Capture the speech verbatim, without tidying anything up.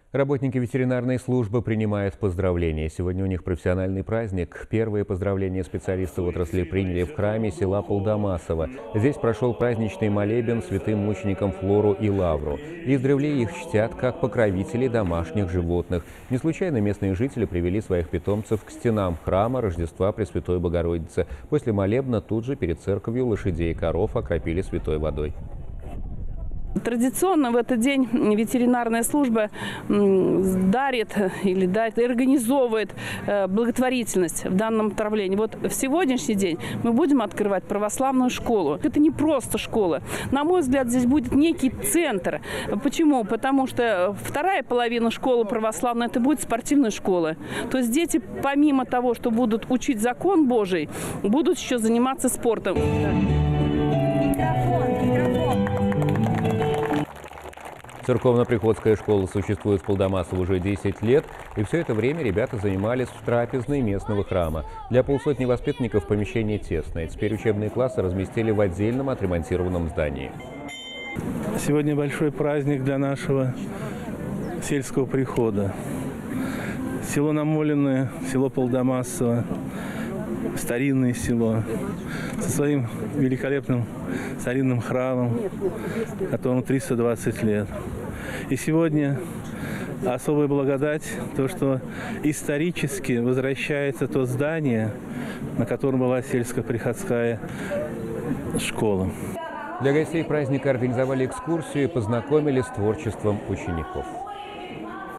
Работники ветеринарной службы принимают поздравления. Сегодня у них профессиональный праздник. Первые поздравления специалисты в отрасли приняли в храме села Полдамасово. Здесь прошел праздничный молебен святым мученикам Флору и Лавру. Издревле их чтят как покровителей домашних животных. Не случайно местные жители привели своих питомцев к стенам храма Рождества Пресвятой Богородицы. После молебна тут же перед церковью лошадей и коров окропили святой водой. Традиционно в этот день ветеринарная служба дарит или дарит, и организовывает благотворительность в данном направлении. Вот в сегодняшний день мы будем открывать православную школу. Это не просто школа. На мой взгляд, здесь будет некий центр. Почему? Потому что вторая половина школы православной – это будет спортивная школа. То есть дети, помимо того, что будут учить закон Божий, будут еще заниматься спортом. Церковно-приходская школа существует в Полдамасово уже десять лет, и все это время ребята занимались в трапезной местного храма. Для полсотни воспитанников помещение тесное. Теперь учебные классы разместили в отдельном отремонтированном здании. Сегодня большой праздник для нашего сельского прихода. Село Намоленное, село Полдамасово, старинное село со своим великолепным старинным храмом, которому триста двадцать лет. И сегодня особая благодать, то, что исторически возвращается то здание, на котором была сельско-приходская школа. Для гостей праздника организовали экскурсию и познакомили с творчеством учеников.